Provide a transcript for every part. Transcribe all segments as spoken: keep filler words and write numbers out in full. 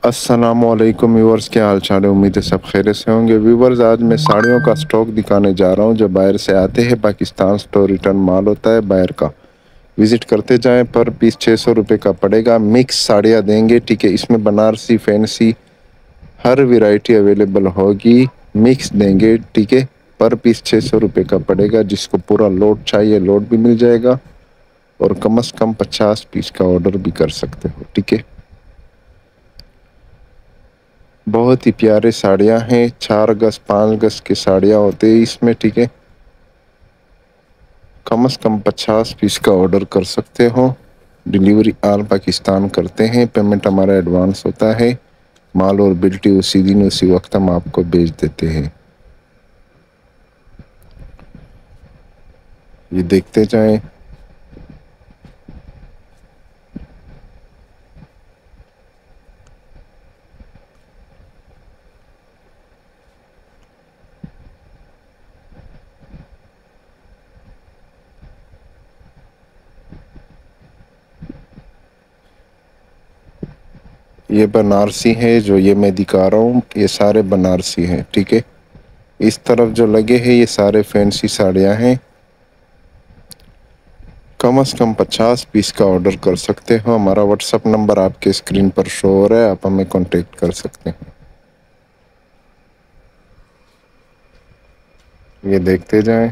अस्सलामुअलैकुम व्यूवर्स, क्या हाल चाल है। उम्मीद है सब खैरियत से होंगे। व्यूवर्स, आज मैं साड़ियों का स्टॉक दिखाने जा रहा हूं जो बाहर से आते हैं। पाकिस्तान स्टोर रिटर्न माल होता है बाहर का। विज़िट करते जाएं। पर पीस छः सौ रुपये का पड़ेगा। मिक्स साड़ियां देंगे, ठीक है। इसमें बनारसी फैंसी हर वैरायटी अवेलेबल होगी। मिक्स देंगे, ठीक है। पर पीस छः सौ रुपये का पड़ेगा। जिसको पूरा लोड चाहिए लोड भी मिल जाएगा, और कम से कम पचास पीस का ऑर्डर भी कर सकते हो, ठीक है। बहुत ही प्यारे साड़ियाँ हैं। चार गज पाँच गज की साड़ियाँ होती है इसमें, ठीक है। कम से कम पचास पीस का ऑर्डर कर सकते हो। डिलीवरी आल पाकिस्तान करते हैं। पेमेंट हमारा एडवांस होता है। माल और बिल्टी उसी दिन उसी वक्त हम आपको भेज देते हैं। ये देखते जाएं। ये बनारसी है जो ये मैं दिखा रहा हूँ, ये सारे बनारसी हैं, ठीक है। इस तरफ जो लगे हैं ये सारे फैंसी साड़ियाँ हैं। कम से कम पचास पीस का ऑर्डर कर सकते हो। हमारा व्हाट्सअप नंबर आपके स्क्रीन पर शो हो रहा है, आप हमें कांटेक्ट कर सकते हैं। ये देखते जाएं।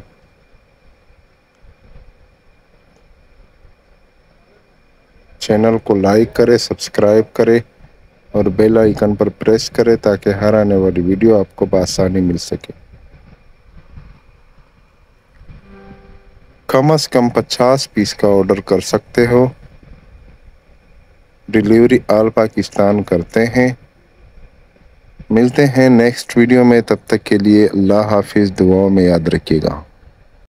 चैनल को लाइक करें, सब्सक्राइब करें और बेल आइकन पर प्रेस करें ताकि हर आने वाली वीडियो आपको बआसानी मिल सके। कम से कम पचास पीस का ऑर्डर कर सकते हो। डिलीवरी आल पाकिस्तान करते हैं। मिलते हैं नेक्स्ट वीडियो में, तब तक के लिए अल्लाह हाफिज़। दुआओं में याद रखिएगा।